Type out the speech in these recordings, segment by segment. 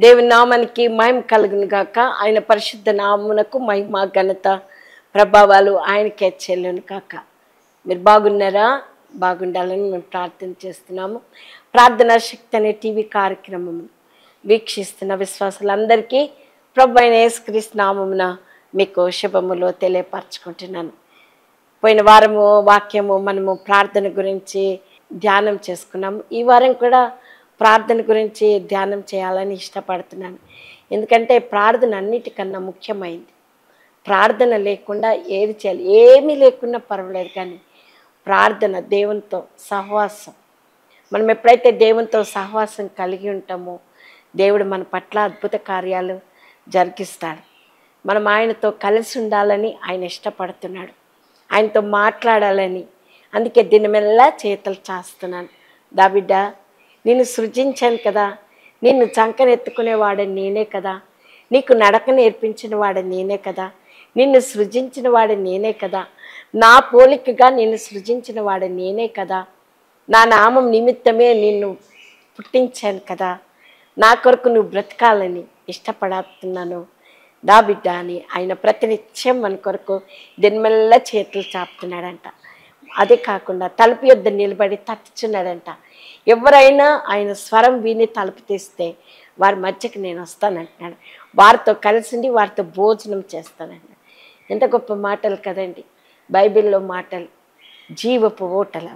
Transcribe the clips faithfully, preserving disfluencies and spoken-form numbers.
దేవుని నామానికి మహిమ కలుగును గాక. ఆయన పరిశుద్ధ నామమునకు మహిమ ఘనత ప్రభావాలు ఆయనకే చెల్లును గాక. మీరు బాగున్నారా? బాగుండాలని మేము ప్రార్థన చేస్తున్నాము. ప్రార్థనా శక్తి అనే టీవీ కార్యక్రమం వీక్షిస్తున్న విశ్వాసులందరికీ ప్రభు అయిన యేసుక్రీస్తు నామమున మీకు శుభములు తెలియపరచుకుంటున్నాను. పోయిన వారము వాక్యము మనము ప్రార్థన గురించి ధ్యానం చేసుకున్నాము. ఈ వారం కూడా ప్రార్థన గురించి ధ్యానం చేయాలని ఇష్టపడుతున్నాను. ఎందుకంటే ప్రార్థన అన్నిటికన్నా ముఖ్యమైంది. ప్రార్థన లేకుండా ఏది చేయాలి, ఏమీ లేకున్నా పర్వాలేదు, కానీ ప్రార్థన దేవునితో సహవాసం. మనం ఎప్పుడైతే దేవునితో సహవాసం కలిగి ఉంటామో దేవుడు మన పట్ల అద్భుత కార్యాలు జరిగిస్తాడు. మనం ఆయనతో కలిసి ఉండాలని ఆయన ఇష్టపడుతున్నాడు, ఆయనతో మాట్లాడాలని. అందుకే దినమెల్లా చేతులు చాస్తున్నాను. దాబిడ్డ, నిన్ను సృజించాను కదా, నిన్ను చంకనెత్తుకునేవాడని నేనే కదా, నీకు నడక నేర్పించిన వాడు నేనే కదా, నిన్ను సృజించిన వాడు నేనే కదా, నా పోలికగా నిన్ను సృజించిన వాడు నేనే కదా, నా నామం నిమిత్తమే నిన్ను పుట్టించాను కదా, నా కొరకు నువ్వు బ్రతకాలని ఇష్టపడుతున్నాను దా బిడ్డ అని ఆయన ప్రతినిత్యం మన కొరకు దినమెల్లా చేతులు చాపుతున్నాడంట. అదే కాకుండా తలుపు యొద్ద నిలబడి తట్టుచున్నాడంట. ఎవరైనా ఆయన స్వరం విని తలుపు తీస్తే వారి మధ్యకి నేను వస్తానంటున్నాడు. వారితో కలిసి వారితో భోజనం చేస్తానండి. ఎంత గొప్ప మాటలు కదండి బైబిల్లో మాటలు, జీవపు ఓటలు.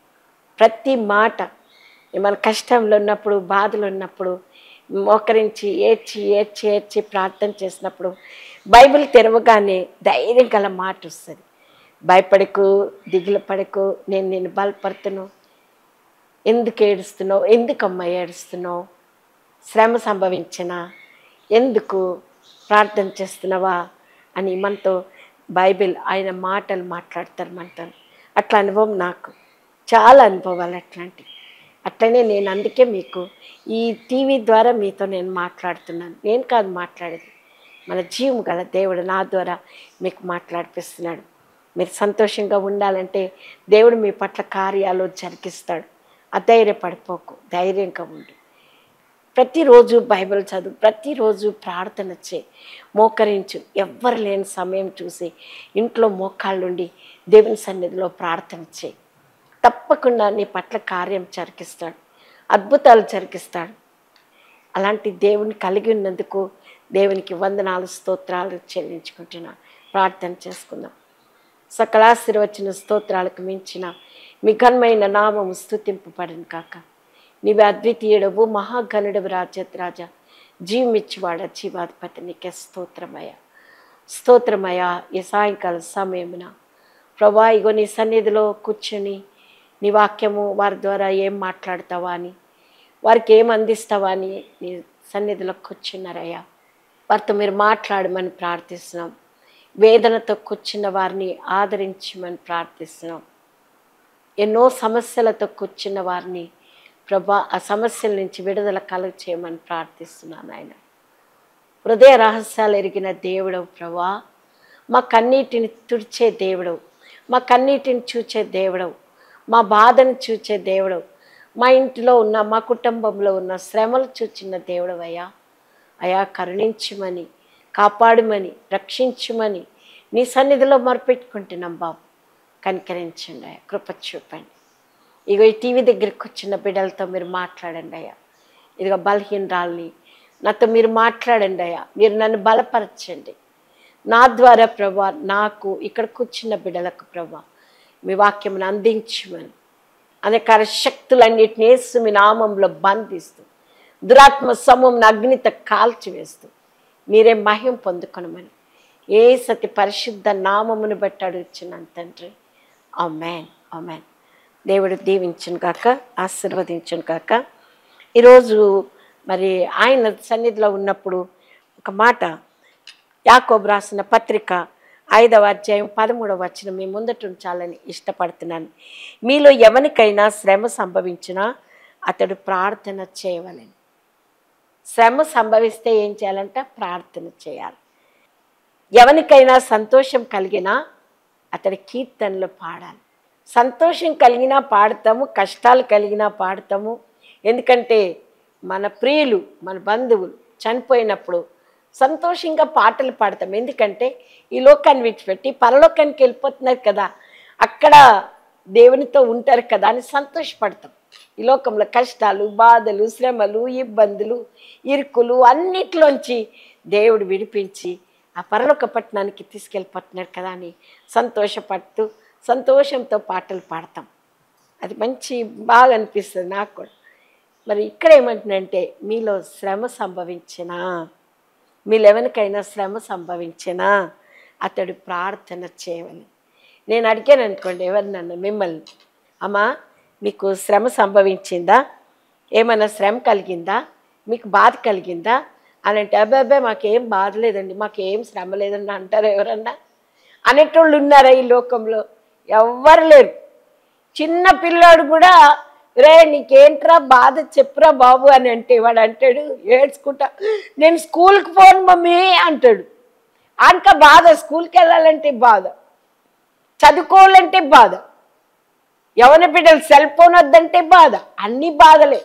ప్రతి మాట మన కష్టంలో ఉన్నప్పుడు, బాధలు ఉన్నప్పుడు మోకరించి ఏడ్చి ఏడ్చి ఏడ్చి ప్రార్థన చేసినప్పుడు బైబిల్ తెరవగానే ధైర్యం గల మాట వస్తుంది. భయపడకు, దిగులు పడకు, నేను నేను బలపడుతును, ఎందుకు ఏడుస్తున్నావు, ఎందుకమ్మా ఏడుస్తున్నావు, శ్రమ సంభవించినా ఎందుకు ప్రార్థన చేస్తున్నావా అని మనతో బైబిల్ ఆయన మాటలు మాట్లాడతారు మనతో. అట్లా అనుభవం నాకు చాలా అనుభవాలు అట్లాంటివి. అట్లనే నేను అందుకే మీకు ఈ టీవీ ద్వారా మీతో నేను మాట్లాడుతున్నాను. నేను కాదు మాట్లాడేది, మన జీవం గల దేవుడు నా ద్వారా మీకు మాట్లాడిపిస్తున్నాడు. మీరు సంతోషంగా ఉండాలంటే దేవుడు మీ పట్ల కార్యాలు జరిగిస్తాడు. అధైర్యపడిపోకు, ధైర్యంగా ఉండు. ప్రతిరోజు బైబిల్ చదువు, ప్రతిరోజు ప్రార్థన చే, మోకరించు. ఎవ్వరు లేని సమయం చూసి ఇంట్లో మోకాళ్ళుండి దేవుని సన్నిధిలో ప్రార్థన చేయి. తప్పకుండా నీ పట్ల కార్యం జరిగిస్తాడు, అద్భుతాలు జరిగిస్తాడు. అలాంటి దేవుని కలిగి ఉన్నందుకు దేవునికి వందనాలు, స్తోత్రాలు చెల్లించుకుంటున్నాను. ప్రార్థన చేసుకుందాం. సకలాశీర్వచన స్తోత్రాలకు మించిన మీ ఘనమైన నామము స్తుతింపబడును కాక. నీవే అద్వితీయుడవు, మహాగణుడవు, రాజరాజ, జీవమిచ్చివాడ, జీవాధిపతి, నీకే స్తోత్రమయ స్తోత్రమయ. ఈ సాయంకాల సమయమున ప్రభా, ఇగో నీ సన్నిధిలో కూర్చుని నీ వాక్యము వారి ద్వారా ఏం మాట్లాడతావా అని, వారికి ఏం అందిస్తావా అని నీ సన్నిధిలో కూర్చున్నారయ్యా. వారితో మీరు మాట్లాడమని ప్రార్థిస్తున్నాం. వేదనతో కూర్చున్న వారిని ఆదరించమని ప్రార్థిస్తున్నాం. ఎన్నో సమస్యలతో కూర్చున్న వారిని ప్రభా ఆ సమస్యల నుంచి విడుదల కలుగ చేయమని ప్రార్థిస్తున్నాను. ఆయన హృదయ రహస్యాలు ఎరిగిన దేవుడవు ప్రభా, మా కన్నీటిని తుడిచే దేవుడవు, మా కన్నీటిని చూచే దేవుడవు, మా బాధను చూచే దేవుడవు, మా ఇంటిలో ఉన్న మా కుటుంబంలో ఉన్న శ్రమలు చూచిన దేవుడవు అయ్యా. అయా కరుణించమని, కాపాడమని, రక్షించమని నీ సన్నిధిలో మొరపెట్టుకుంటున్నాం బాబు. కనికరించండి అయ్యా, కృప చూపండి. ఇగో ఈ టీవీ దగ్గరికి వచ్చిన బిడ్డలతో మీరు మాట్లాడండి అయ్యా. ఇదిగో బలహీనరాల్ని నాతో మీరు మాట్లాడండి అయ్యా. మీరు నన్ను బలపరచండి. నా ద్వారా ప్రభా నాకు ఇక్కడ కూర్చున్న బిడ్డలకు ప్రభా మీ వాక్యమును అందించమని, అనేక శక్తులన్నిటిని యేసు మీ నామంలో బంధిస్తూ దురాత్మ సమూహం అగ్నితో కాల్చివేస్తూ మీరే మహిమ పొందుకొనమని ఏ సతి పరిశుద్ధ నామమును బట్టి అడుగుచున్నాను తండ్రి. ఆమేన్, ఆమేన్. దేవుడు దీవించును గాక, ఆశీర్వదించును గాక. ఈరోజు మరి ఆయన సన్నిధిలో ఉన్నప్పుడు ఒక మాట, యాకోబు రాసిన పత్రిక ఐదవ అధ్యాయం పదమూడవ వచనం మీ ముందట ఉంచాలని ఇష్టపడుతున్నాను. మీలో ఎవరికైనా శ్రమ సంభవించినా అతడు ప్రార్థన చేయవలెను. శ్రమ సంభవిస్తే ఏం చేయాలంట? ప్రార్థన చేయాలి. ఎవరికైనా సంతోషం కలిగినా అతడి కీర్తనలు పాడాలి. సంతోషం కలిగినా పాడతాము, కష్టాలు కలిగినా పాడతాము. ఎందుకంటే మన ప్రియులు, మన బంధువులు చనిపోయినప్పుడు సంతోషంగా పాటలు పాడతాం. ఎందుకంటే ఈ లోకాన్ని విడిచిపెట్టి పరలోకానికి వెళ్ళిపోతున్నారు కదా, అక్కడ దేవునితో ఉంటారు కదా అని సంతోషపడతాం. ఈ లోకంలో కష్టాలు, బాధలు, శ్రమలు, ఇబ్బందులు, ఇరుకులు అన్నిట్లోంచి దేవుడు విడిపించి ఆ పరలోక పట్టణానికి తీసుకెళ్ళిపోతున్నారు కదా అని సంతోషపడుతూ సంతోషంతో పాటలు పాడతాం. అది మంచి బాగా అనిపిస్తుంది నాకు కూడా. మరి ఇక్కడ ఏమంటున్నంటే మీలో శ్రమ సంభవించినా, మీలో ఎవరికైనా శ్రమ సంభవించినా అతడు ప్రార్థన చేయవని. నేను అడిగాను అనుకోండి ఎవరినన్నా మిమ్మల్ని, అమ్మా మీకు శ్రమ సంభవించిందా, ఏమైనా శ్రమ కలిగిందా, మీకు బాధ కలిగిందా అని అంటే అబ్బాయి మాకేం బాధ లేదండి, మాకేం శ్రమ లేదండి అంటారు ఎవరన్నా? అనేటోళ్ళు ఉన్నారా ఈ లోకంలో? ఎవ్వరు లేరు. చిన్న పిల్లాడు కూడా రే నీకేంట్రా బాధ చెప్పురా బాబు అని అంటే వాడు అంటాడు ఏడ్చుకుంటా, నేను స్కూల్కి పోను మమ్మీ అంటాడు. అంక బాధ, స్కూల్కి వెళ్ళాలంటే బాధ, చదువుకోవాలంటే బాధ, యవన బిడ్డలు సెల్ ఫోన్ వద్దంటే బాధ, అన్ని బాధలే.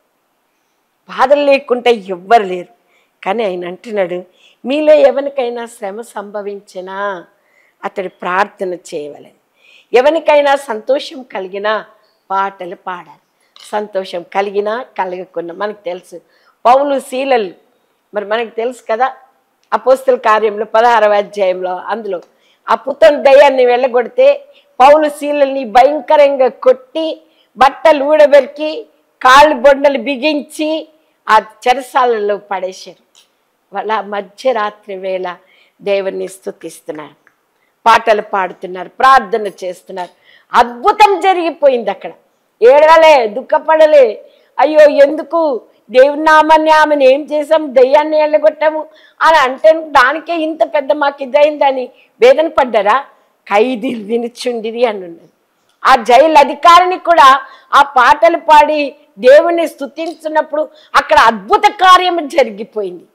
బాధలు లేకుండా ఎవ్వరు లేరు. కానీ ఆయన అంటున్నాడు మీలో ఎవరికైనా శ్రమ సంభవించినా అతడు ప్రార్థన చేయవలని. ఎవరికైనా సంతోషం కలిగినా పాటలు పాడాలి. సంతోషం కలిగినా కలగకున్నా మనకు తెలుసు. పౌలు శీలలు మరి మనకు తెలుసు కదా, అపోస్తల కార్యంలో పదహారవ అధ్యాయంలో అందులో ఆ పుతన్ దయ్యాన్ని వెళ్ళగొడితే పౌలు శీలల్ని భయంకరంగా కొట్టి బట్టలు ఊడబెరికి కాళ్ళు బొండలు బిగించి ఆ చెరసాలలో పడేశారు. వాళ్ళ మధ్యరాత్రి వేళ దేవుని స్తుతిస్తున్నారు, పాటలు పాడుతున్నారు, ప్రార్థన చేస్తున్నారు. అద్భుతం జరిగిపోయింది అక్కడ. ఏడవలే, దుఃఖపడలే, అయ్యో ఎందుకు దేవుని నామాన్ని ఆమెను ఏం చేసాము, దయ్యాన్ని వెళ్ళగొట్టాము అని అంటే దానికే ఇంత పెద్ద మాకు ఇదైందని వేదన పడ్డారా? ఖైదీలు వినిచుండిరి అని ఉన్నది. ఆ జైలు అధికారిని కూడా ఆ పాటలు పాడి దేవుని స్తుతించినప్పుడు అక్కడ అద్భుత కార్యం జరిగిపోయింది.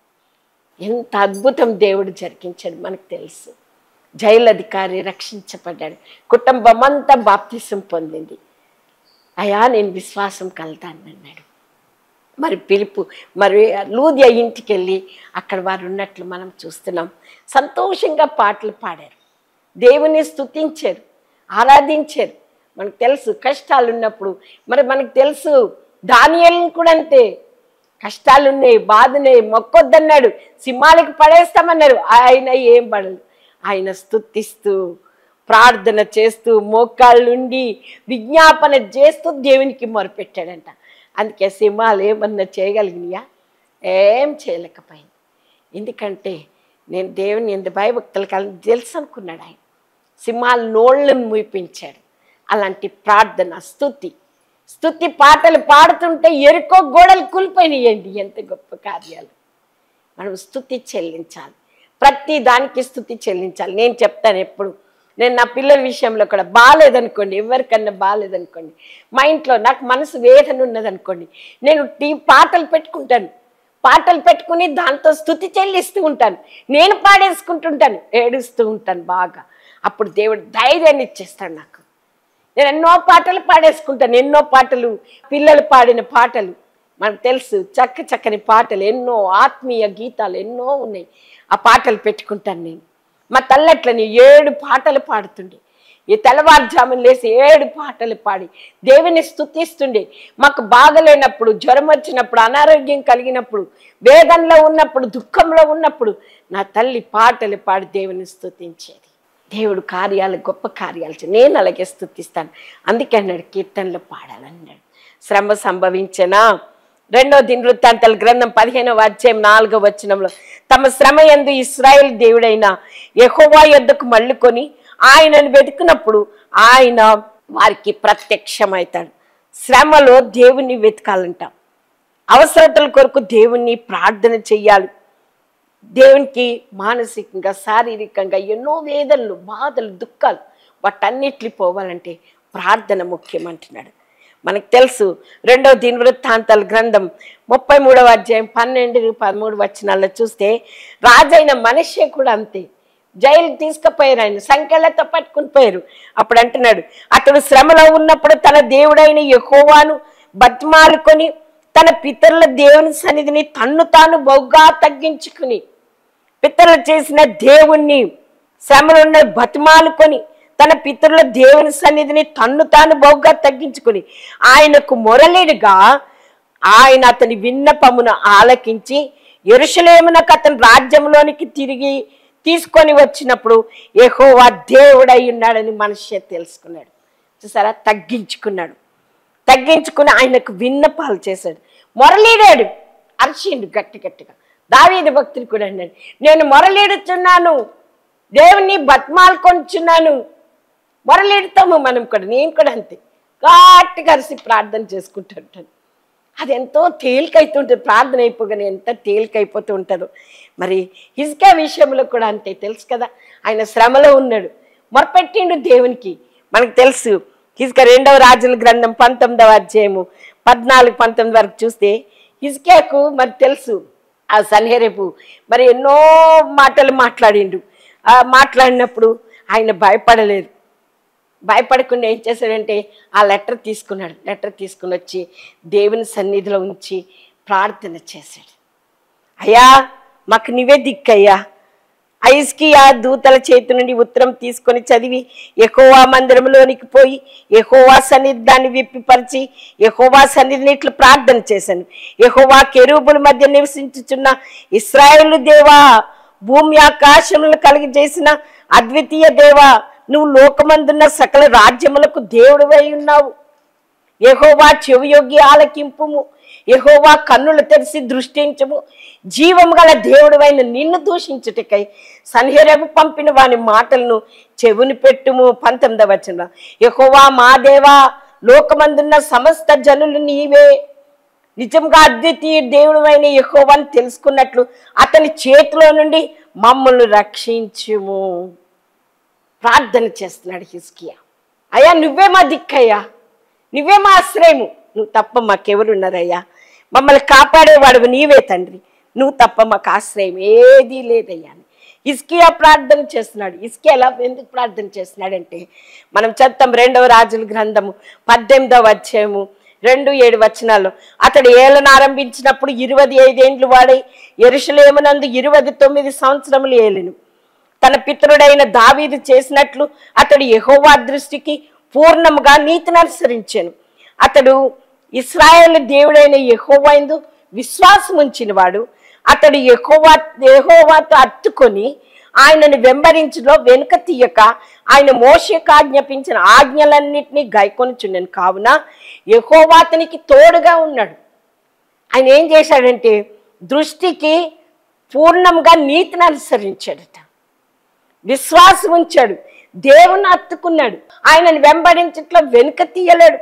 ఎంత అద్భుతం దేవుడు జరిగించాడు మనకు తెలుసు. జైలు అధికారి రక్షించబడ్డాడు, కుటుంబం అంతా బాప్తిసం పొందింది. అయ్యా నేను విశ్వాసం కలుతాను అన్నాడు. మరి పిలుపు మరి లూదియా ఇంటికి వెళ్ళి అక్కడ వారు ఉన్నట్లు మనం చూస్తున్నాం. సంతోషంగా పాటలు పాడారు, దేవుని స్తుతించారు, ఆరాధించారు. మనకు తెలుసు కష్టాలు ఉన్నప్పుడు మరి మనకు తెలుసు దానియేలుని కూడా అంతే, కష్టాలున్నాయి, బాధన్నాయి, మొక్కొద్దన్నాడు, సింహాలకు పడేస్తామన్నారు, ఆయన ఏం పడదు. ఆయన స్తుతిస్తూ ప్రార్థన చేస్తూ మోకాళ్ళుండి విజ్ఞాపన చేస్తూ దేవునికి మొరపెట్టాడంట. అందుకే సింహాలు ఏమన్నా చేయగలిగినాయా? ఏం చేయలేకపోయింది. ఎందుకంటే నేను దేవుని ఎంత భయభక్తులు కలిగి తెలుసు అనుకున్నాడు ఆయన. సింహాలు నోళ్ళను మూపించాడు. అలాంటి ప్రార్థన, స్తుతి స్తుతి పాటలు పాడుతుంటే ఎరుకో గోడలు కూలిపోయినాయండి. ఎంత గొప్ప కార్యాలు! మనం స్తుతి చెల్లించాలి, ప్రతి దానికి స్తుతి చెల్లించాలి. నేను చెప్తాను ఎప్పుడు, నేను నా పిల్లల విషయంలో కూడా బాగాలేదనుకోండి, ఎవరికన్నా బాగాలేదనుకోండి, మా ఇంట్లో నాకు మనసు వేదన ఉన్నదనుకోండి, నేను టీ పాటలు పెట్టుకుంటాను. పాటలు పెట్టుకుని దాంతో స్తుతి చెల్లిస్తూ ఉంటాను. నేను పాడేసుకుంటుంటాను, ఏడుస్తూ ఉంటాను బాగా. అప్పుడు దేవుడు ధైర్యాన్ని ఇచ్చేస్తాడు నాకు. నేను ఎన్నో పాటలు పాడేసుకుంటాను, ఎన్నో పాటలు, పిల్లలు పాడిన పాటలు మనకు తెలుసు, చక్క చక్కని పాటలు ఎన్నో, ఆత్మీయ గీతాలు ఎన్నో ఉన్నాయి. ఆ పాటలు పెట్టుకుంటాను నేను. మా తల్లట్లని ఏడు పాటలు పాడుతుండే, ఈ తెల్లవారుజామున లేసి ఏడు పాటలు పాడి దేవుని స్తుతిస్తుండే. మాకు బాగలేనప్పుడు, జ్వరం వచ్చినప్పుడు, అనారోగ్యం కలిగినప్పుడు, వేదనలో ఉన్నప్పుడు, దుఃఖంలో ఉన్నప్పుడు నా తల్లి పాటలు పాడి దేవుని స్తుతించేది. దేవుడు కార్యాలు, గొప్ప కార్యాలు నేను అలాగే స్తుతిస్తాను. అందుకే అన్నాడు కీర్తనలు పాడాలన్నాడు. శ్రమ సంభవించనా రెండో దినవృత్తాంతాల గ్రంథం పదిహేనవ అధ్యాయం నాలుగవ వచనంలో తమ శ్రమ యందు ఇశ్రాయేలు దేవుడైన యెహోవా యొద్దకు మళ్ళుకొని ఆయనను వెతుకున్నప్పుడు ఆయన వారికి ప్రత్యక్షమవుతాడు. శ్రమలో దేవుణ్ణి వెతకాలంట. అవసరతల కొరకు దేవుణ్ణి ప్రార్థన చెయ్యాలి. దేవునికి మానసికంగా, శారీరకంగా ఎన్నో వేదనలు, బాధలు, దుఃఖాలు వాటన్నిటిని పోవాలంటే ప్రార్థన ముఖ్యమంటున్నాడు. మనకు తెలుసు రెండవ దినవృత్తాంతాల గ్రంథం ముప్పై మూడవ అధ్యాయం పన్నెండు పదమూడు వచనాల్లో చూస్తే రాజైన మనష్షే కూడా అంతే. జైలుకి తీసుకుపోయారు, ఆయన సంఖ్యలతో పట్టుకుని పోయారు. అప్పుడు అంటున్నాడు, అతడు శ్రమలో ఉన్నప్పుడు తన దేవుడైన యెహోవాను బతిమాలుకొని తన పితరుల దేవుని సన్నిధిని తన్ను తాను బహుగా తగ్గించుకుని, పితరులు చేసిన దేవుణ్ణి శ్రమలున్న బతిమాలుకొని తన పితరుల దేవుని సన్నిధిని తన్ను తాను బహుగా తగ్గించుకుని ఆయనకు మొరలేడుగా ఆయన అతని విన్నపమును ఆలకించి యెరూషలేమునకు అతని రాజ్యంలోనికి తిరిగి తీసుకొని వచ్చినప్పుడు యెహోవా దేవుడై ఉన్నాడని మనిషి తెలుసుకున్నాడు. చూసారా, తగ్గించుకున్నాడు. తగ్గించుకుని ఆయనకు విన్నపాలు చేశాడు, మొరలీడాడు, అరిచిండు గట్టి గట్టిగా. దావీదు భక్తుడు కూడా అన్నాడు, నేను మొరలీడుచున్నాను, దేవుని బతిమాలుకొనిచున్నాను. మొరలీడుతాము మనం కూడా, నేను కూడా అంతే, గట్టిగా అరిసి ప్రార్థన చేసుకుంటుంటాను. అది ఎంతో తేలికైతుంటుంది, ప్రార్థన అయిపోగానే ఎంత తేలికైపోతూ ఉంటుందో. మరి హిజ్కియా విషయంలో కూడా అంతే, తెలుసు కదా, ఆయన శ్రమలో ఉన్నాడు, మొరపెట్టిండు దేవునికి. మనకు తెలుసు, హిజ్కియా రెండవ రాజుల గ్రంథం పంతొమ్మిదవ అధ్యాయము పద్నాలుగు పంతొమ్మిది వరకు చూస్తే హిజ్కియాకు మరి తెలుసు ఆ సన్హెరీబు మరి ఎన్నో మాటలు మాట్లాడిండు. ఆ మాట్లాడినప్పుడు ఆయన భయపడలేదు. భయపడకుండా ఏం చేశాడంటే ఆ లెటర్ తీసుకున్నాడు. లెటర్ తీసుకుని వచ్చి దేవుని సన్నిధిలో ఉంచి ప్రార్థన చేశాడు. అయ్యా, మాకు నీవే దిక్కయ్యా. హిజ్కియా దూతల చేతి నుండి ఉత్తరం తీసుకొని చదివి యెహోవా మందిరంలోనికి పోయి యెహోవా సన్నిధి దాన్ని విప్పిపరిచి యెహోవా సన్నిధిని ఇట్లా ప్రార్థన చేశాను. యెహోవా కెరూబుల మధ్య నివసించుచున్న ఇశ్రాయేలు దేవా, భూమి ఆకాశములను కలిగజేసిన అద్వితీయ దేవా, నువ్వు లోకమందున్న సకల రాజ్యములకు దేవుడివై ఉన్నావు. యెహోవా చెవియొగ్గి ఆలకింపుము, యెహోవా కన్నులు తెరిచి దృష్టించము. జీవము గల దేవుడివైన నిన్ను దూషించుటకై సన్హెరీబు పంపిన వాని మాటలను చెవుని పెట్టుము. పంతొమ్మిదవ వచనం, యెహోవా మా దేవా, లోకమందున్న సమస్త జనులు నీవే. నిజంగా అద్వితీయ దేవుడివైన యెహోవాను తెలుసుకున్నట్లు అతని చేతిలో నుండి మమ్మల్ని రక్షించుము. ప్రార్థన చేస్తున్నాడు హిజ్కియా. అయ్యా, నువ్వే మా దిక్కయ్యా, నువ్వే మా ఆశ్రయము, నువ్వు తప్ప మాకెవరున్నారయ్యా, మమ్మల్ని కాపాడేవాడు నీవే తండ్రి, నువ్వు తప్ప మాకు ఆశ్రయం ఏదీ లేదయ్యా అని హిజ్కియా ప్రార్థన చేస్తున్నాడు. హిజ్కియా ఎలా ఎందుకు ప్రార్థన చేస్తున్నాడంటే మనం చదువుతాం రెండవ రాజుల గ్రంథము పద్దెనిమిదవ అధ్యాయము రెండు ఏడు వచనాల్లో, అతడు ఏలను ఆరంభించినప్పుడు ఇరవై ఐదేండ్లు వాడై యెరూషలేమునందు ఇరవై తొమ్మిది సంవత్సరములు ఏలెను. తన పితరుడైన దావీదు చేసినట్లు అతడు యెహోవా దృష్టికి పూర్ణముగా నీతిని అనుసరించాను. అతడు ఇశ్రాయేలు దేవుడైన యెహోవా యందు విశ్వాసం ఉంచిన వాడు. అతడు యెహోవా యెహోవాతో అత్తుకొని ఆయనను వెంబడించులో వెనుక తీయక ఆయన మోషేకు ఆజ్ఞాపించిన ఆజ్ఞలన్నింటినీ గైకొనుచున్నాను. కావున యెహోవా అతనికి తోడుగా ఉన్నాడు. ఆయన ఏం చేశాడంటే దృష్టికి పూర్ణంగా నీతిని అనుసరించాడట, విశ్వాసం ఉంచాడు, దేవుని అత్తుకున్నాడు, ఆయనను వెంబడించట్లో వెనుక తీయలేడు,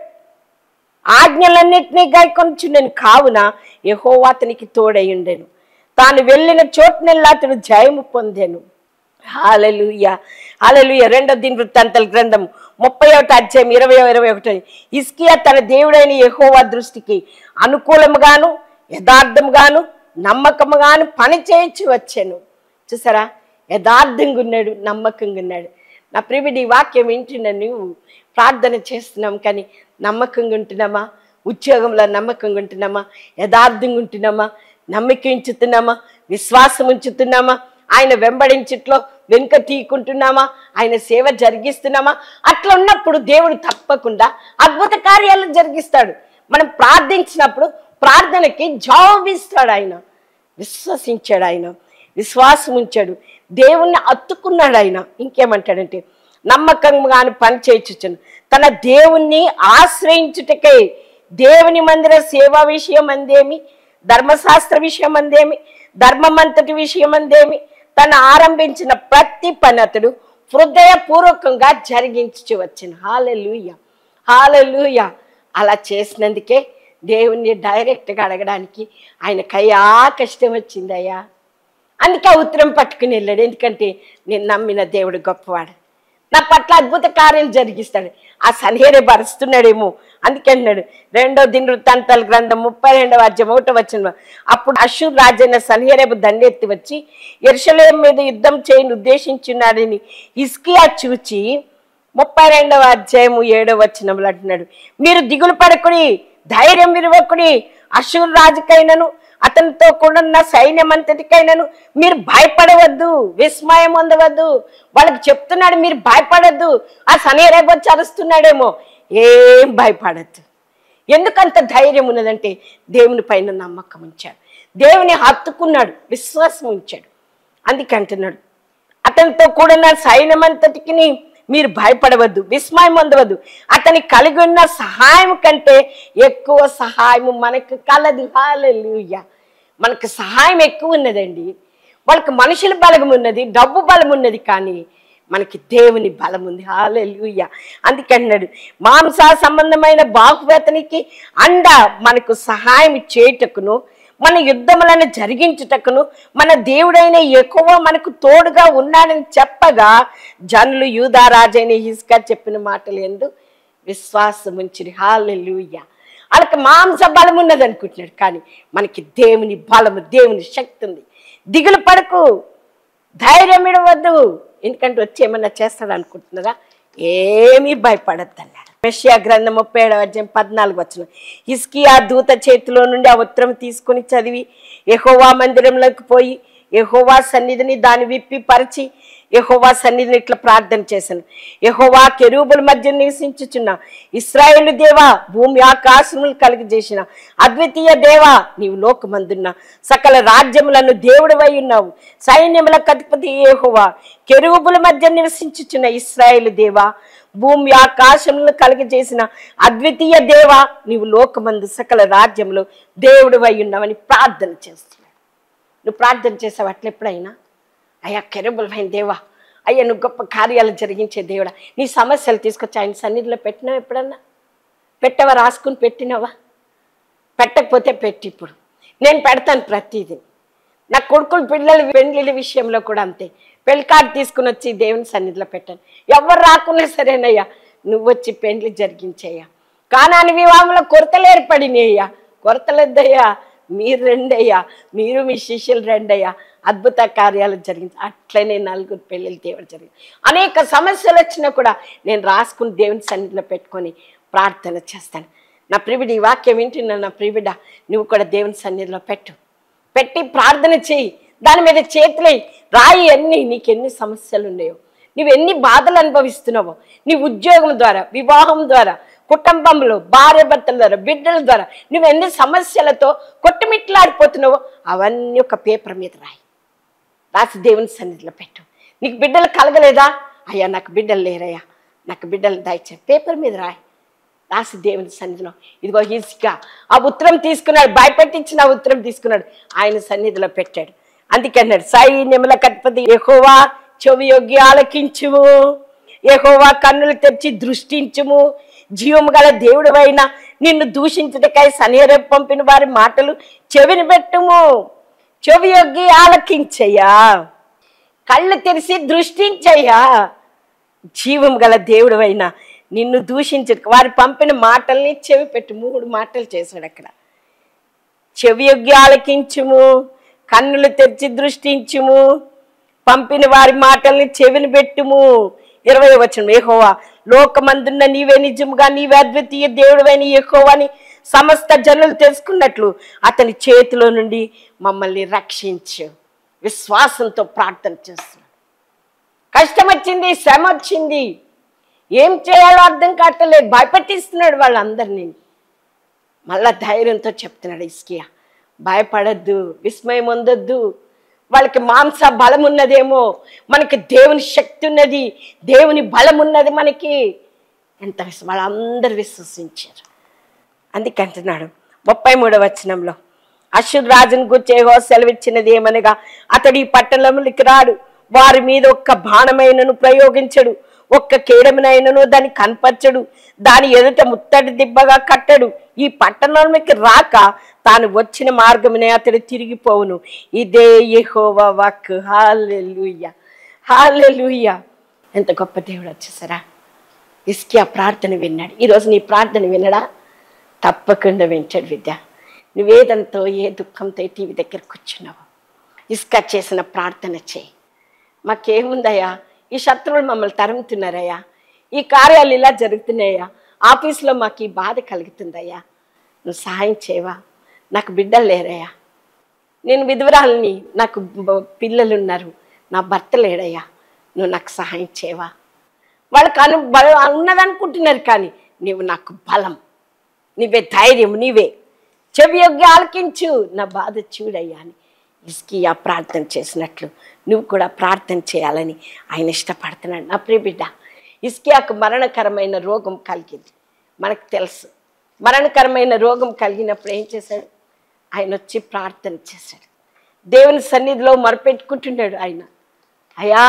ఆజ్ఞలన్నింటినీ గైకొనుచున్నాను. కావున యెహోవా అతనికి తోడై ఉండెను. తాను వెళ్ళిన చోటునెల్లా అతడు జయము పొందెను. హల్లెలూయా, హల్లెలూయా. రెండో దినవృత్తాంతాల గ్రంథం ముప్పై ఒకటి అధ్యాయం ఇరవై ఇరవై ఒకటి హిజ్కియా తన దేవుడైన యెహోవా దృష్టికి అనుకూలముగాను యథార్థముగాను నమ్మకముగాను పని చేయించి వచ్చాను. చూసారా, యథార్థంగా ఉన్నాడు, నమ్మకంగా ఉన్నాడు. నా ప్రియమైన ఈ వాక్యం వింటున్నా, నువ్వు ప్రార్థన చేస్తున్నాం కానీ నమ్మకంగా ఉంటున్నామా? ఉద్యోగంలో నమ్మకంగా ఉంటున్నామా? యథార్థంగా ఉంటున్నామా? నమ్మకం ఉంచుతున్నామా? విశ్వాసం ఉంచుతున్నామా? ఆయన వెంబడించట్లో వెనుక తీయకుంటున్నామా? ఆయన సేవ జరిగిస్తున్నామా? అట్లా ఉన్నప్పుడు దేవుడు తప్పకుండా అద్భుత కార్యాలను జరిగిస్తాడు. మనం ప్రార్థించినప్పుడు ప్రార్థనకి జవాబిస్తాడు. ఆయన విశ్వసించాడు, ఆయన విశ్వాసం ఉంచాడు, దేవుణ్ణి అత్తుకున్నాడు. ఆయన ఇంకేమంటాడంటే నమ్మకంగాను పని చేయించుచును, తన దేవుణ్ణి ఆశ్రయించుటకై దేవుని మందిర సేవా విషయం అందేమి, ధర్మశాస్త్ర విషయం అందేమి, ధర్మమంతటి విషయం అందేమి, తను ఆరంభించిన ప్రతి పని అతడు హృదయపూర్వకంగా జరిగించి వచ్చిన. హల్లెలూయా, హల్లెలూయా. అలా చేసినందుకే దేవుణ్ణి డైరెక్ట్గా అడగడానికి ఆయనకయ్యా కష్టం వచ్చిందయ్యా. అందుకే ఆ ఉత్తరం పట్టుకుని వెళ్ళాడు. ఎందుకంటే నేను నమ్మిన దేవుడు గొప్పవాడు, నా పట్ల అద్భుత కార్యం జరిగిస్తాడు. ఆ సన్హెరీబు అరుస్తున్నాడేమో, అందుకే అన్నాడు రెండో దినవృత్తాంతాల గ్రంథం ముప్పై రెండవ అధ్యాయం ఒకటో వచనం, అప్పుడు అష్షూరు రాజైన సన్హెరీబు దండెత్తి వచ్చి యెరూషలేము మీద యుద్ధం చేయని ఉద్దేశించున్నాడని హిజ్కియా చూచి ముప్పై రెండవ అధ్యాయము ఏడవ వచనంలో అంటున్నాడు, మీరు దిగులు పడకుడి, ధైర్యం విరవకుడి, అషూరు రాజుకైనను అతనితో కూడా ఉన్న సైన్యమంతటికైనను మీరు భయపడవద్దు, విస్మయం పొందవద్దు. వాళ్ళకి చెప్తున్నాడు మీరు భయపడద్దు. ఆ సనేరేపు వచ్చి అరుస్తున్నాడేమో, ఏం భయపడద్దు. ఎందుకంత ధైర్యం ఉన్నదంటే దేవుని పైన నమ్మకం ఉంచాడు, దేవుని హత్తుకున్నాడు, విశ్వాసం ఉంచాడు. అందుకే అంటున్నాడు అతనితో కూడిన సైన్యమంతటికి మీరు భయపడవద్దు, విస్మయం పొందవద్దు. అతని కలిగి ఉన్న సహాయం కంటే ఎక్కువ సహాయం మనకు కలదు. హల్లెలూయా. మనకు సహాయం ఎక్కువ ఉన్నదండి. వాళ్ళకి మనుషుల బలం ఉన్నది, డబ్బు బలం ఉన్నది, కానీ మనకి దేవుని బలం ఉంది. హల్లెలూయా. అందుకే అన్నాడు మాంస సంబంధమైన బాహువేతనికి అండ మనకు సహాయం చేయుటకును మన యుద్ధములను జరిగించుటకును మన దేవుడైన యెహోవా మనకు తోడుగా ఉన్నాడని చెప్పగా జనులు యూదా రాజైన హిజ్కియా చెప్పిన మాటలు యందు విశ్వాసం ఉంచిరి. హల్లెలూయా. వాళ్ళకి మాంస బలం ఉన్నది అనుకుంటున్నాడు, కానీ మనకి దేవుని బలము, దేవుని శక్తి ఉంది. దిగులు పడకు, ధైర్యం ఇడవద్దు, ఎందుకంటే వచ్చి ఏమన్నా చేస్తాడు అనుకుంటున్నారా? ఏమీ భయపడద్దు అన్నాడు. యెషయా గ్రంథం ముప్పై ఏడవ అధ్యాయం పద్నాలుగు వచనం. హిజ్కియా దూత చేతిలో నుండి ఆ ఉత్తరం తీసుకుని చదివి యెహోవా మందిరంలోకి పోయి యెహోవా సన్నిధిని దాన్ని విప్పి పరిచి యెహోవా సన్నిధిని ఇట్లా ప్రార్థన చేశాను. యెహోవా కెరూబుల మధ్య నివసించుచున్న ఇశ్రాయేలు దేవా, భూమి ఆకాశములు కలిగజేసిన అద్వితీయ దేవా, నీవు లోకమందున్న సకల రాజ్యములను దేవుడివై ఉన్నావు. సైన్యముల అధిపతి యెహోవా, కెరూబుల మధ్య నివసించుచున్న ఇశ్రాయేలు దేవా, భూమి ఆకాశములను కలిగజేసిన అద్వితీయ దేవా, నీవు లోకమందు సకల రాజ్యములు దేవుడివై ఉన్నావని ప్రార్థన చేస్తున్నావు. నువ్వు ప్రార్థన చేసావు అట్లా ఎప్పుడైనా? అయ్యా కెరూబులమైన దేవా, అయ్యా నువ్వు గొప్ప కార్యాలు జరిగించే దేవుడా, నీ సమస్యలు తీసుకొచ్చి ఆయన సన్నిధిలో పెట్టినావు ఎప్పుడన్నా? పెట్టవా? రాసుకుని పెట్టినావా? పెట్టకపోతే పెట్టి. ఇప్పుడు నేను పెడతాను ప్రతిదీ. నా కొడుకులు పిల్లల పెండ్లిల విషయంలో కూడా అంతే. పెళ్లి కార్డు తీసుకుని వచ్చి దేవుని సన్నిధిలో పెట్టాను. ఎవరు రాకున్నా సరేనయ్యా, నువ్వు వచ్చి పెండ్లి జరిగించయ్యా. కానాని వివాహంలో కొరతలు ఏర్పడినాయ్యా. కొరతలొద్దయ్యా, మీరు రెండయ్యా, మీరు మీ శిష్యులు రెండయ్యా, అద్భుత కార్యాలు జరిగింది. అట్లనే నలుగురు పెళ్ళిళ్ళు దేవుడు జరిగింది. అనేక సమస్యలు వచ్చినా కూడా నేను రాసుకుని దేవుని సన్నిధిలో పెట్టుకొని ప్రార్థన చేస్తాను. నా ప్రిబిడ ఈ వాక్యం వింటున్నా, నా ప్రిబిడ నువ్వు కూడా దేవుని సన్నిధిలో పెట్టు, పెట్టి ప్రార్థన చేయి, దాని మీద చేతులై రాయి. అన్ని నీకు ఎన్ని సమస్యలు ఉన్నాయో, నువ్వు ఎన్ని బాధలు అనుభవిస్తున్నావో, నీ ఉద్యోగం ద్వారా, వివాహం ద్వారా, కుటుంబంలో భార్య భర్తల ద్వారా, బిడ్డల ద్వారా నువ్వు ఎన్ని సమస్యలతో కొట్టుమిట్లాడిపోతున్నావో అవన్నీ ఒక పేపర్ మీద రాయి, రాసి దేవుని సన్నిధిలో పెట్టు. నీకు బిడ్డలు కలగలేదా? అయ్యా నాకు బిడ్డలు లేరయ్యా, నాకు బిడ్డలు దయచే, పేపర్ మీద రాయి, రాసి దేవుని సన్నిధిలో. ఇదిగో హిజ్కియా ఆ ఉత్తరం తీసుకున్నాడు, భయపెట్టించిన ఆ ఉత్తరం తీసుకున్నాడు, ఆయన సన్నిధిలో పెట్టాడు. అందుకే అన్నాడు సైన్యములకు అధిపతి యెహోవా, చెవి యొగ్గి ఆలకించుము, యెహోవా కన్నులు తెరిచి దృష్టించుము, జీవము గల దేవుడివైన నిన్ను దూషించుటకై సన్హెరీబు పంపిన వారి మాటలు చెవిని పెట్టుము. చెవి యొగ్గి ఆలకించయ్యా, కళ్ళు తెరిచి దృష్టించయ్యా, జీవం గల దేవుడివైన నిన్ను దూషించు వారి పంపిన మాటల్ని చెవి పెట్టు. మూడు మాటలు చేశాడు అక్కడ. చెవి యొగ్గి ఆలకించుము, కన్నులు తెరిచి దృష్టించుము, పంపిన వారి మాటల్ని చెవిని పెట్టుము. ఇరవై వచనం. యెహోవా లోకమందున్న నీవే నిజముగా నీవే అద్వితీయ దేవుడివైన యెహోవాని సమస్త జనులు తెలుసుకున్నట్లు అతని చేతిలో నుండి మమ్మల్ని రక్షించు. విశ్వాసంతో ప్రార్థన చేస్తున్నాడు. కష్టం వచ్చింది, శ్రమ వచ్చింది, ఏం చేయాలో అర్థం కావట్లేదు, భయపెట్టిస్తున్నాడు వాళ్ళందరినీ. మళ్ళా ధైర్యంతో చెప్తున్నాడు హిజ్కియా, భయపడద్దు, విస్మయం పొందొద్దు. వాళ్ళకి మాంస బలం ఉన్నదేమో, మనకి దేవుని శక్తి ఉన్నది, దేవుని బలం ఉన్నది మనకి. ఎంత వాళ్ళందరూ విశ్వసించారు. అందుకంటున్నాడు ముప్పై మూడవ వచనంలో, అషూరు రాజును గూర్చి యెహోవా సెలవిచ్చినది ఏమనగా, అతడు ఈ పట్టణంలోకి రాడు, వారి మీద ఒక్క బాణమైనను ప్రయోగించడు, ఒక్క కేడమునైనను దాన్ని కనపరచడు, దాని ఎదుట ముత్తడి దిబ్బగా కట్టడు. ఈ పట్టణంలోకి రాక తాను వచ్చిన మార్గమునే అతడు తిరిగిపోవును. ఇదే యెహోవా వాక్కు. హల్లెలూయా, హల్లెలూయా. ఎంత గొప్ప దేవుడు వచ్చేసారా. హిజ్కియా ప్రార్థన విన్నాడు. ఈరోజు నీ ప్రార్థన వినడా? తప్పకుండా వింటాడు. విద్య నువ్వేదంతో ఏ దుఃఖంతో టీవీ దగ్గర కూర్చున్నావు, హిజ్కియా చేసిన ప్రార్థన చేయి. మాకేముందయ్యా, ఈ శత్రువులు మమ్మల్ని తరుముతున్నారయ్యా, ఈ కార్యాలు ఇలా జరుగుతున్నాయ్యా, ఆఫీసులో మాకు ఈ బాధ కలుగుతుందయ్యా, నువ్వు సహాయం చేయవా? నాకు బిడ్డలు లేరయ్యా, నేను విధవరాలని, నాకు పిల్లలు ఉన్నారు, నా భర్త లేడయ్యా, నువ్వు నాకు సహాయం చేయవా? వాళ్ళకి అను ఉన్నదనుకుంటున్నారు, కానీ నీవు నాకు బలం, నీవే ధైర్యం, నీవే చెవి యొగ్గి ఆలకించు, నా బాధ చూడయ్యా అని హిజ్కియా ప్రార్థన చేసినట్లు నువ్వు కూడా ప్రార్థన చేయాలని ఆయన ఇష్టపడుతున్నాడు. నా ప్రియ బిడ్డ, హిజ్కియాకు మరణకరమైన రోగం కలిగింది, మనకు తెలుసు. మరణకరమైన రోగం కలిగినప్పుడు ఏం చేశాడు? ఆయన వచ్చి ప్రార్థన చేశాడు, దేవుని సన్నిధిలో మొరపెట్టుకుంటున్నాడు. ఆయన, అయ్యా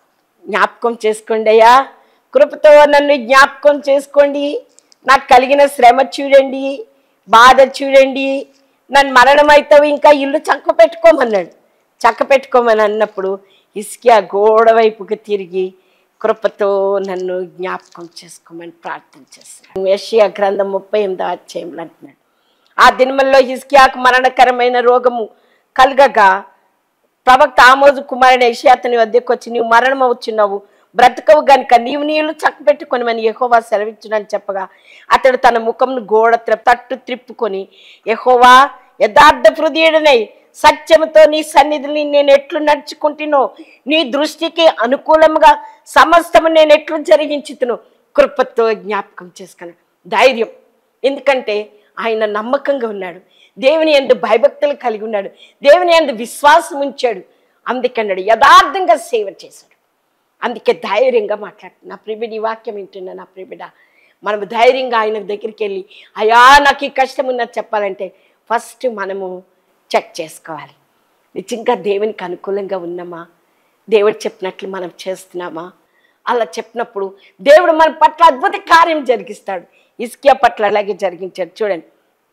జ్ఞాపకం చేసుకోండి, అయ్యా కృపతో నన్ను జ్ఞాపకం చేసుకోండి, నాకు కలిగిన శ్రమ చూడండి, బాధ చూడండి, నన్ను మరణం అవుతావు, ఇంకా ఇల్లు చక్క పెట్టుకోమన్నాడు. చక్క పెట్టుకోమని అన్నప్పుడు హిజ్కియా గోడ వైపుకి తిరిగి కృపతో నన్ను జ్ఞాపకం చేసుకోమని ప్రార్థన చేస్తున్నాడు. యెషయా గ్రంథం ముప్పై ఎనిమిదో అధ్యాయంలో అంటున్నాడు, ఆ దినముల్లో హిజ్కియాకు మరణకరమైన రోగము కలగగా ప్రవక్త ఆమోజు కుమారుడు యెషయా అతని వద్దకు వచ్చి, నీవు మరణం అవుచున్నావు, బ్రతకవు గనుక నీవు నీళ్ళు చక్కబెట్టుకొని అని యెహోవా సెలవిచ్చునని చెప్పగా అతడు తన ముఖంను గోడ తట్టు త్రిప్పుకొని, యెహోవా యథార్థ హృదయుడనై సత్యముతో నీ సన్నిధిని నేను ఎట్లు నడుచుకుంటునో, నీ దృష్టికి అనుకూలంగా సమస్తము నేను ఎట్లు జరిగించుతును, కృపతో జ్ఞాపకం చేసుకున్నాడు. ధైర్యం, ఎందుకంటే ఆయన నమ్మకంగా ఉన్నాడు, దేవుని యందు భయభక్తులు కలిగి ఉన్నాడు, దేవుని యందు విశ్వాసం ఉంచాడు. అందుకన్నాడు యథార్థంగా సేవ చేశాడు. అందుకే ధైర్యంగా మాట్లాడుతున్నా. నా ప్రిబిడ ఈ వాక్యం వింటున్నా. నా ప్రిబిడ, మనం ధైర్యంగా ఆయన దగ్గరికి వెళ్ళి అయ్యా నాకు ఈ కష్టం ఉన్నది చెప్పాలంటే ఫస్ట్ మనము చెక్ చేసుకోవాలి, నిజంగా దేవునికి అనుకూలంగా ఉన్నామా, దేవుడు చెప్పినట్లు మనం చేస్తున్నామా? అలా చెప్పినప్పుడు దేవుడు మన పట్ల అద్భుత కార్యం జరిగిస్తాడు. హిజ్కియా పట్ల అలాగే జరిగించాడు. చూడండి,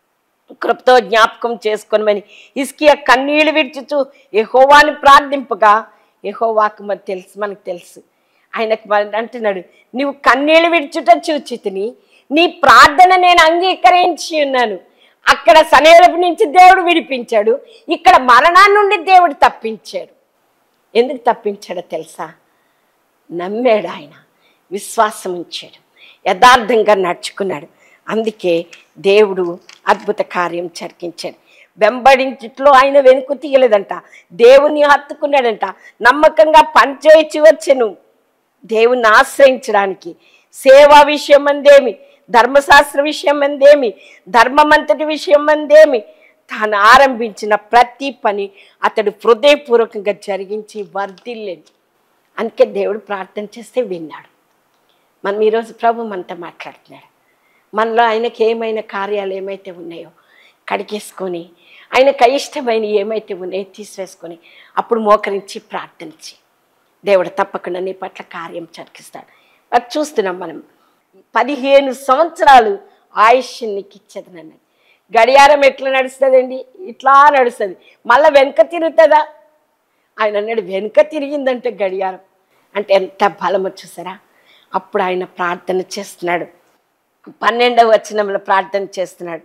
కృపతో జ్ఞాపకం చేసుకోమని హిజ్కియా కన్నీళ్లు విడిచుచు యెహోవాని ప్రార్థింపగా, యెహోవాకు మనకు తెలుసు, మనకు తెలుసు ఆయనకు అంటున్నాడు, నువ్వు కన్నీళ్లు విడిచుట చూచితిని, నీ ప్రార్థన నేను అంగీకరించి ఉన్నాను. అక్కడ సనేరపు నుంచి దేవుడు విడిపించాడు, ఇక్కడ మరణాన్ని నుండి దేవుడు తప్పించాడు. ఎందుకు తప్పించాడో తెలుసా? నమ్మాడు, ఆయన విశ్వాసం ఉంచాడు, యథార్థంగా నడుచుకున్నాడు. అందుకే దేవుడు అద్భుత కార్యం జరిగించాడు. వెంబడించట్లో ఆయన వెనుక తీయలేదంట, దేవుని హత్తుకున్నాడంట, నమ్మకంగా పనిచేయచ్చు వచ్చెను దేవుని ఆశ్రయించడానికి. సేవా విషయం అందేమి, ధర్మశాస్త్ర విషయం అందేమి, ధర్మమంతటి విషయం అందేమి, తాను ఆరంభించిన ప్రతి పని అతడు హృదయపూర్వకంగా జరిగించి వర్ధిల్లేను. అందుకే దేవుడు ప్రార్థన చేస్తే విన్నాడు. మనం ఈరోజు ప్రభు మనతో మాట్లాడుతున్నాడు. మనలో ఆయనకి ఏమైనా కార్యాలు ఏమైతే ఉన్నాయో కడిగేసుకొని, ఆయనకు అయిష్టమైన ఏమైతే ఉన్నాయో తీసివేసుకొని అప్పుడు మోకరించి ప్రార్థించి దేవుడు తప్పకుండా నీ పట్ల కార్యం జరిగిస్తాడు. అది చూస్తున్నాం మనం. పదిహేను సంవత్సరాలు ఆయుష్ నీకు ఇచ్చేదనన్నది. గడియారం ఎట్లా నడుస్తుందండి? ఇట్లా నడుస్తుంది, మళ్ళీ వెనుక తిరుగుతుందా? ఆయన అన్నాడు వెనుక తిరిగిందంటే గడియారం అంటే ఎంత బలం వచ్చేసారా. అప్పుడు ఆయన ప్రార్థన చేస్తున్నాడు. పన్నెండవ వచనంలో ప్రార్థన చేస్తున్నాడు,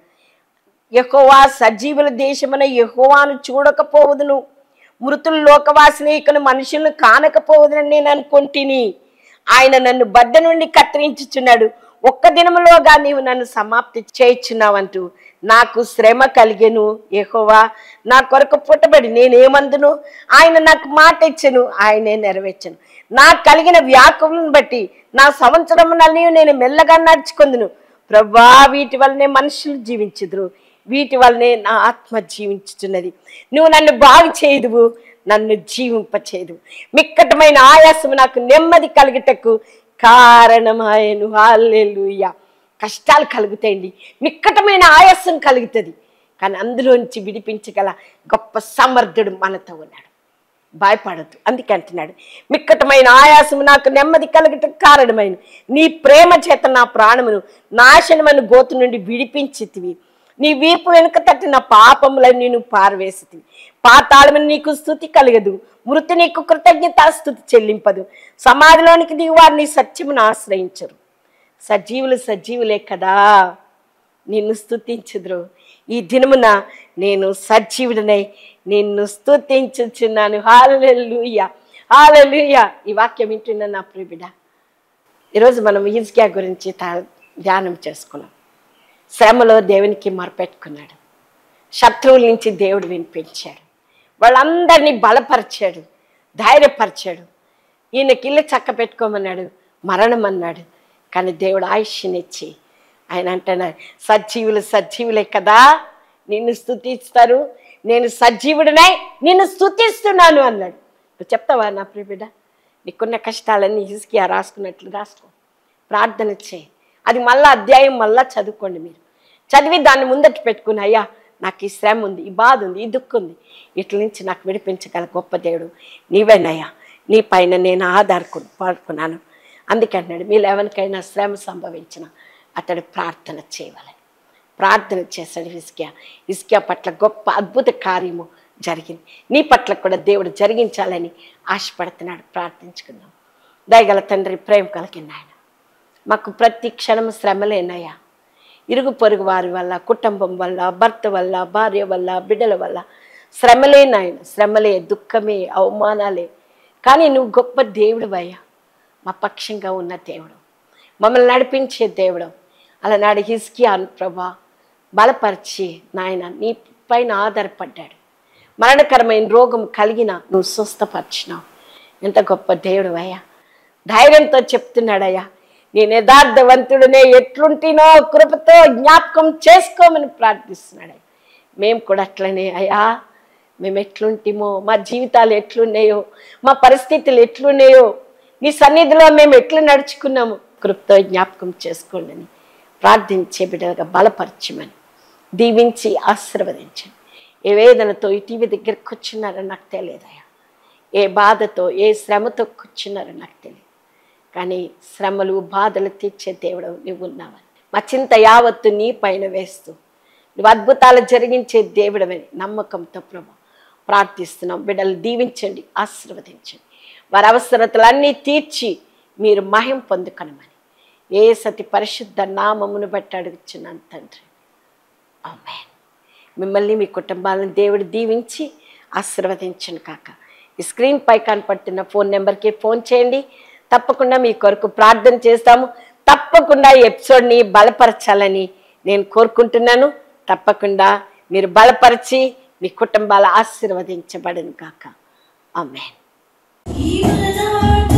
యెహోవా సజీవుల దేశమున యెహోవాను చూడకపోవదును, మృతులు లోకవాసిని ఇకను మనుషులను కానకపోవదని నేను అనుకుంటుని. ఆయన నన్ను బద్ద నుండి కత్తిరించుచున్నాడు, ఒక్క దినములోగా నీవు నన్ను సమాప్తి చేయుచున్నావంటూ నాకు శ్రమ కలిగెను. యెహోవా నా కొరకు పుట్టబడి నేనేమందును, ఆయన నాకు మాట ఇచ్చెను, ఆయనే నెరవేర్చెను. నాకు కలిగిన వ్యాకులను బట్టి నా సంవత్సరమునల్ని నేను మెల్లగా నడుచుకుందును. ప్రభా వీటి వల్లనే మనుషులు జీవించుదురు, వీటి వల్లనే నా ఆత్మ జీవించుచున్నది. నువ్వు నన్ను బాగు చేయదువు, నన్ను జీవింపచేయదు. మిక్కటమైన ఆయాసము నాకు నెమ్మది కలుగుటకు కారణమాయను. హల్లెలూయా. కష్టాలు కలుగుతాయండి, మిక్కటమైన ఆయాసం కలుగుతుంది, కానీ అందులోంచి విడిపించగల గొప్ప సమర్థుడు మనతో ఉన్నాడు. భయపడద్దు. అందుకే అంటున్నాడు, మిక్కటమైన ఆయాసము నాకు నెమ్మది కలుగుటకు కారణమైన నీ ప్రేమ చేత నా ప్రాణమును నాశనమైన గోతు నుండి విడిపించితివి. నీ వీపు వెనుక తట్టి నా పాపములను నేను పారవేసితివి. పాతాళమును నీకు స్తుతి కలగదు, మృతి నీకు కృతజ్ఞతాస్తుతి చెల్లింపదు. సమాధిలోనికి దిగు వారు నీ సత్యమును ఆశ్రయించరు. సజీవులు సజీవులే కదా, నిన్ను స్తుతించుదురు. ఈ దినమున నేను సజీవుడనై నిన్ను స్తుతించుచున్నాను. హల్లెలూయా, హల్లెలూయా. ఈ వాక్యం వింటున్న నా ప్రియ బిడ్డ, ఈరోజు మనం హిజ్కియా గురించి ధ్యానం చేసుకున్నాం. శ్రమలో దేవునికి మొరపెట్టుకున్నాడు, శత్రువుల నుంచి దేవుడు వినిపించాడు, వాళ్ళందరినీ బలపరిచాడు, ధైర్యపరిచాడు. ఈయనకి ఇల్లు చక్క పెట్టుకోమన్నాడు, మరణం అన్నాడు. కానీ దేవుడు ఆయుష్నిచ్చి ఆయన అంటున్నాడు, సజీవులు సజీవులే కదా నిన్ను స్తుతిస్తారు, నేను సజీవుడినై నిన్ను స్తుతిస్తున్నాను అన్నాడు. నువ్వు చెప్తావా నా ప్రియ బిడ్డ? నీకున్న కష్టాలన్నీ హిజ్కియా రాసుకున్నట్లు రాసుకో, ప్రార్థన చేయి. అది మళ్ళా అధ్యాయం మళ్ళా చదువుకోండి. మీరు చదివి దాన్ని ముందటి పెట్టుకుని, అయ్యా నాకు ఈ శ్రమ ఉంది, ఈ బాధ ఉంది, ఈ దుఃఖం ఉంది, ఇట్ల నుంచి నాకు విడిపించగల గొప్ప దేవుడు నీవేనయ్యా, నీ పైన నేను ఆధారకు పడుకున్నాను. అందుకే అన్నాడు, మీరు ఎవరికైనా శ్రమ సంభవించిన అతడు ప్రార్థన చేయవాలి. ప్రార్థన చేశాడు హిజ్కియా. హిజ్కియా పట్ల గొప్ప అద్భుత కార్యము జరిగింది. నీ పట్ల కూడా దేవుడు జరిగించాలని ఆశపడుతున్నాడు. ప్రార్థించుకుందాం. దయగల తండ్రి, ప్రేమ కలిగిన ఆయన, మాకు ప్రతి క్షణం శ్రమలేనయ్యా. ఇరుగు పొరుగు వారి వల్ల, కుటుంబం వల్ల, భర్త వల్ల, భార్య వల్ల, బిడ్డల వల్ల శ్రమలే నాయన, శ్రమలే, దుఃఖమే, అవమానాలే. కానీ నువ్వు గొప్ప దేవుడు అయ్యా, మా పక్షంగా ఉన్న దేవుడు, మమ్మల్ని నడిపించే దేవుడు. అలనాడు హిజ్కియాను ప్రభా బలపరిచి నాయన నీ పైన ఆధారపడ్డాడు. మరణకరమైన రోగం కలిగిన నువ్వు స్వస్థపరిచినావు. ఎంత గొప్ప దేవుడు అయ్యా. ధైర్యంతో చెప్తున్నాడయ్యా, నేను యథార్థవంతుడినే, ఎట్లుంటినో కృపతో జ్ఞాపకం చేసుకోమని ప్రార్థిస్తున్నాడు. మేము కూడా అట్లనే అయ్యా, మేము ఎట్లుంటిమో, మా జీవితాలు ఎట్లున్నాయో, మా పరిస్థితులు ఎట్లున్నాయో, నీ సన్నిధిలో మేము ఎట్లు నడుచుకున్నాము, కృపతో జ్ఞాపకం చేసుకోండి అని ప్రార్థించే బిడ్డలుగా బలపరచమని దీవించి ఆశీర్వదించండి. ఏ వేదనతో ఈ టీవీ దగ్గరికి కూర్చున్నారో నాకు తెలియదయ్యా, ఏ బాధతో ఏ శ్రమతో కూర్చున్నారో నాకు తెలియదు. కానీ శ్రమలు బాధలు తీర్చే దేవుడు నువ్వు ఉన్నావని మా చింత యావత్తు నీ పైన వేస్తూ నువ్వు అద్భుతాలు జరిగించే దేవుడవని నమ్మకంతో ప్రభు ప్రార్థిస్తున్నాం. బిడ్డలు దీవించండి, ఆశీర్వదించండి. వారి అవసరతలన్నీ తీర్చి మీరు మహిమ పొందుకొనమని ఏ సతి పరిశుద్ధ నామమును బట్టి అడుగుచున్నాను తండ్రి, ఆమేన్. మిమ్మల్ని మీ కుటుంబాలను దేవుడు దీవించి ఆశీర్వదించను కాక. ఈ స్క్రీన్ పై కనపడుతున్న ఫోన్ నెంబర్కి ఫోన్ చేయండి. తప్పకుండా మీ కొరకు ప్రార్థన చేస్తాము. తప్పకుండా ఈ ఎపిసోడ్ని బలపరచాలని నేను కోరుకుంటున్నాను. తప్పకుండా మీరు బలపరిచి మీ కుటుంబాలు ఆశీర్వదించబడును కాక. ఆమేన్.